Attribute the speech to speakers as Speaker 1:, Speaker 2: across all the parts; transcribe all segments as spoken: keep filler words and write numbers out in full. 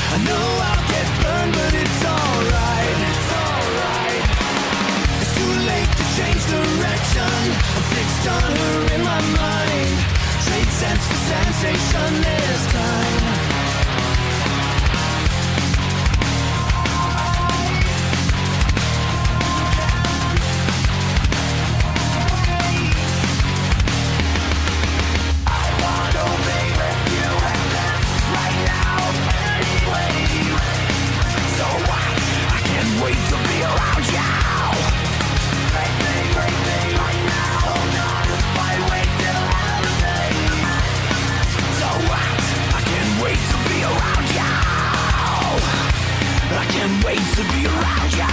Speaker 1: I know I'll get burned, but it's alright. It's alright. It's too late to change direction. I'm fixed on her in my mind. Trade sense for sensation this time. Wait to be around you. Great thing, great thing right now. Hold on, why wait till another day? So what? I can't wait to be around you. I can't wait to be around you.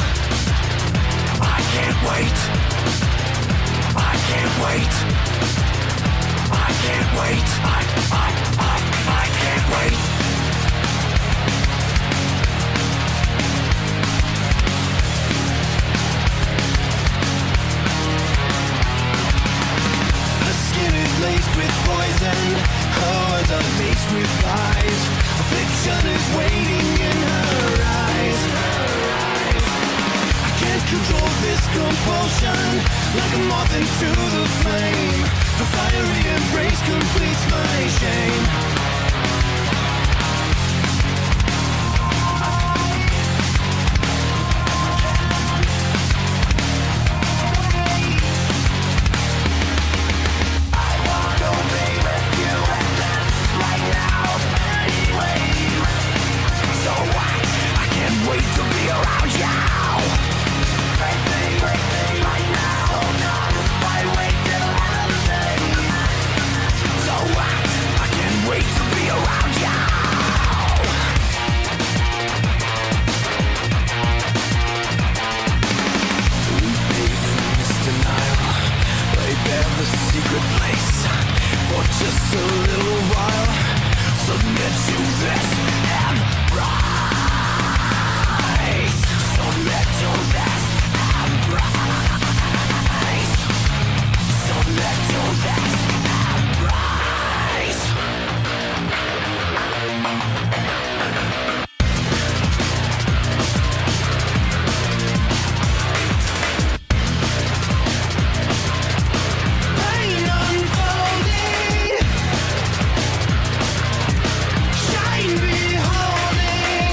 Speaker 1: I can't wait. I can't wait. I can't wait. I, I, I, I can't wait. Laced with poison, her words are laced with lies. Affliction is waiting in her eyes. I can't control this compulsion, like a moth into the flame. The fiery embrace completes my shame. Wait to be around you. Great thing, great thing right now. Hold on, why wait till another day? So what? I can't wait to be around you. We bathe in this denial, lay bare the secret place for just a little while. Submit to this and rise. Submit to this and rise. Submit to this and rise. Pain unfolding, shine beholding.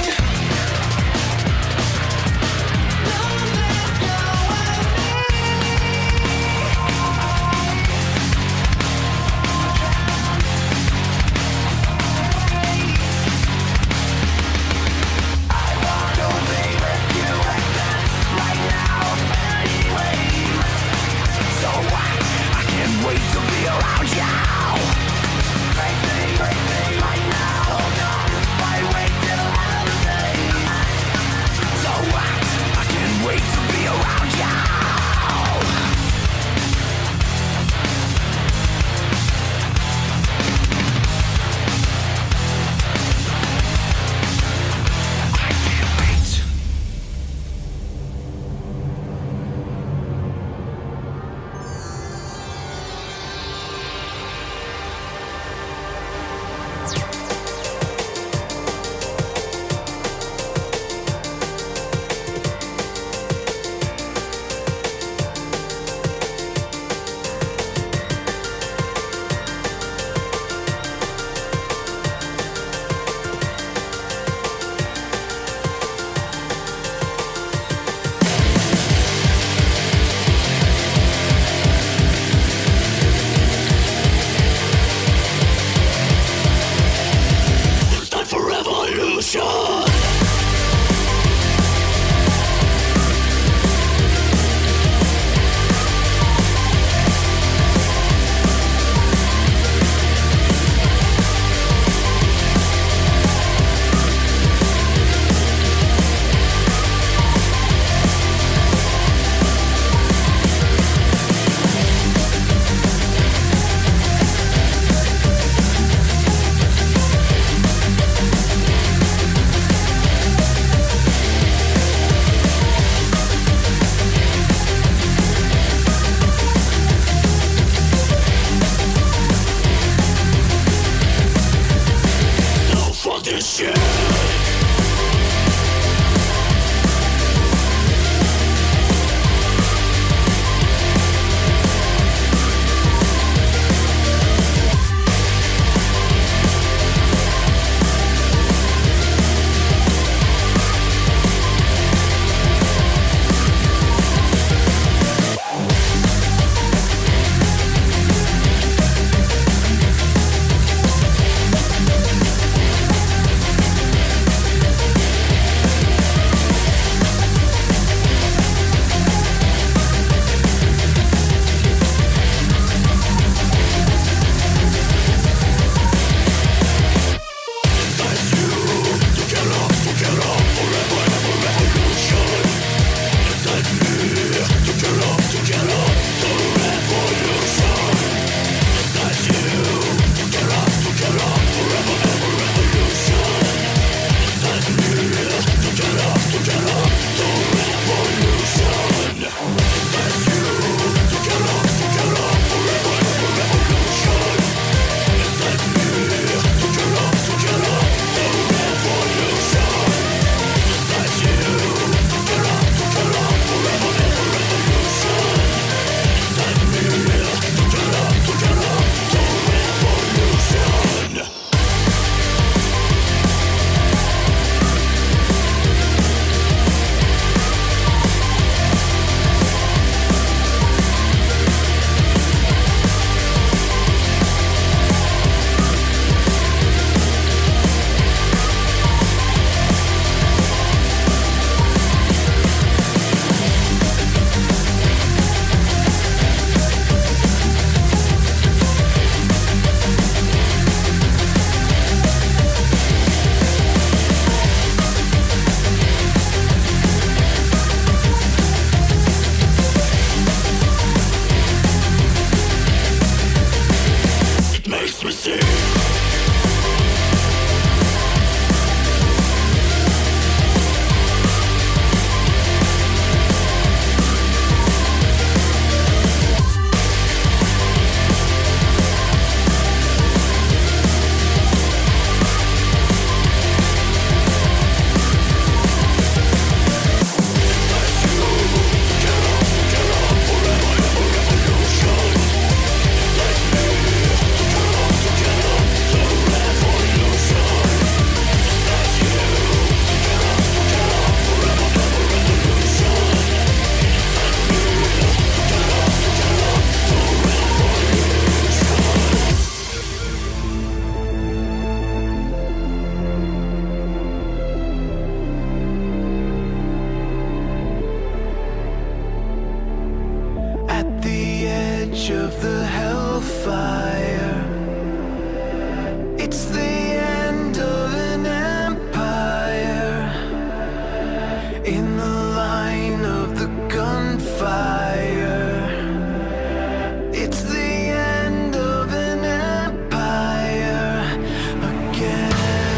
Speaker 1: edge of the hellfire. It's the end of an empire in the line of the gunfire. It's the end of an empire again,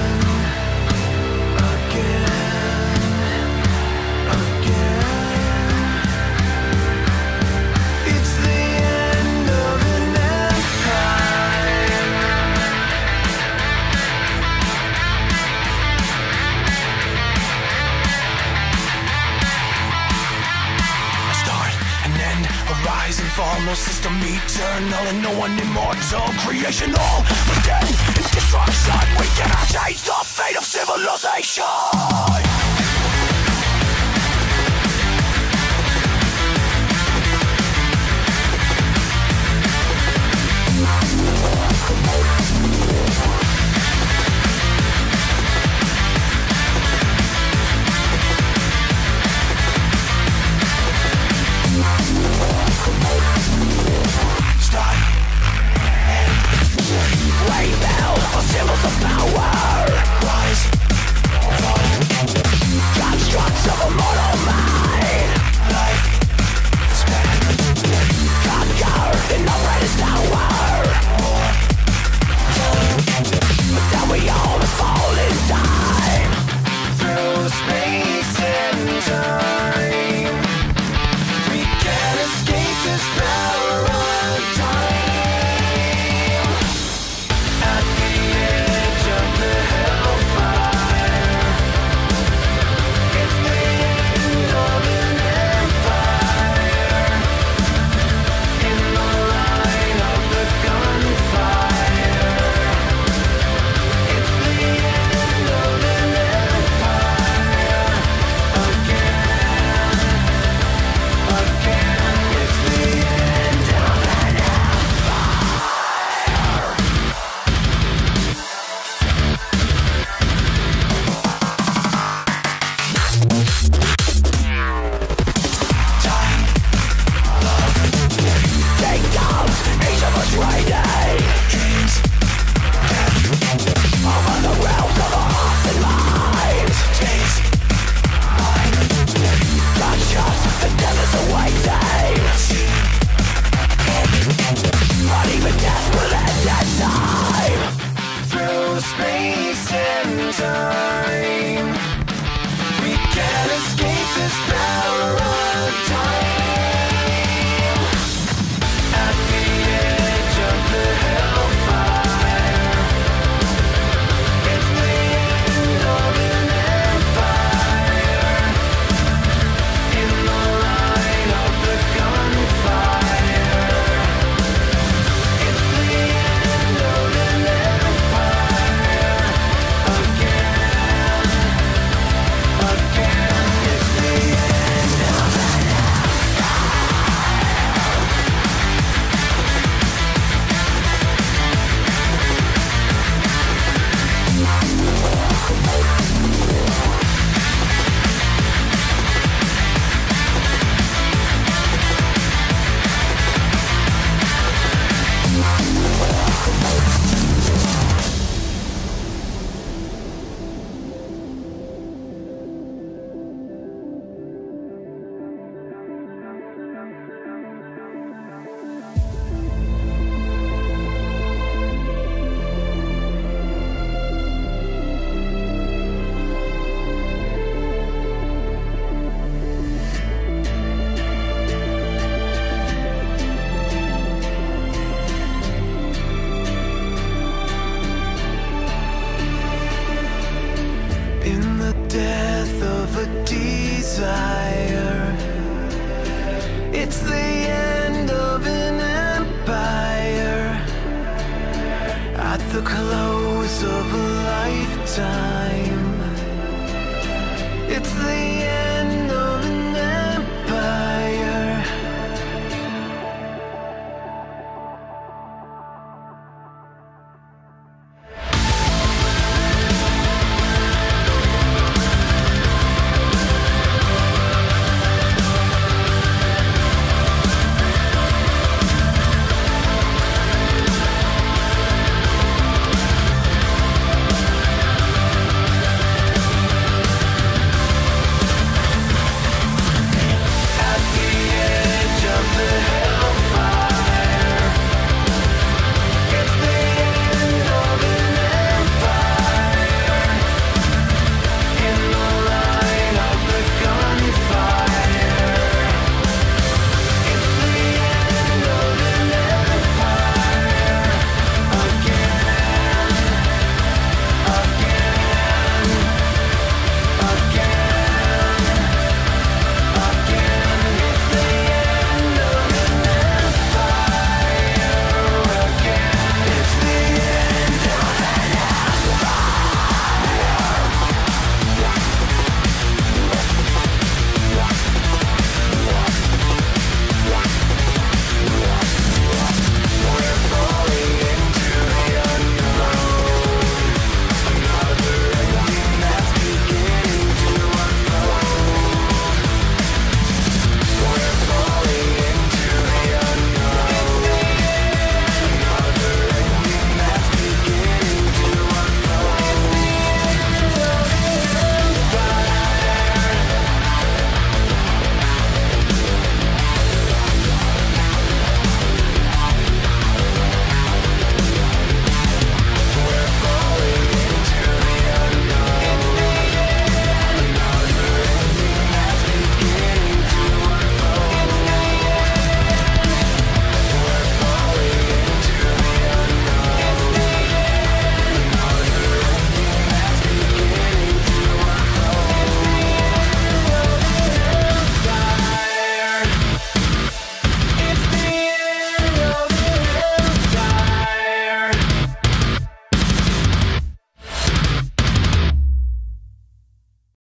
Speaker 1: again, again. It's the end of an empire. A start, an end, a rise and fall, no system eternal and no one immortal. Creation all within in destruction. We cannot change the fate of civilization.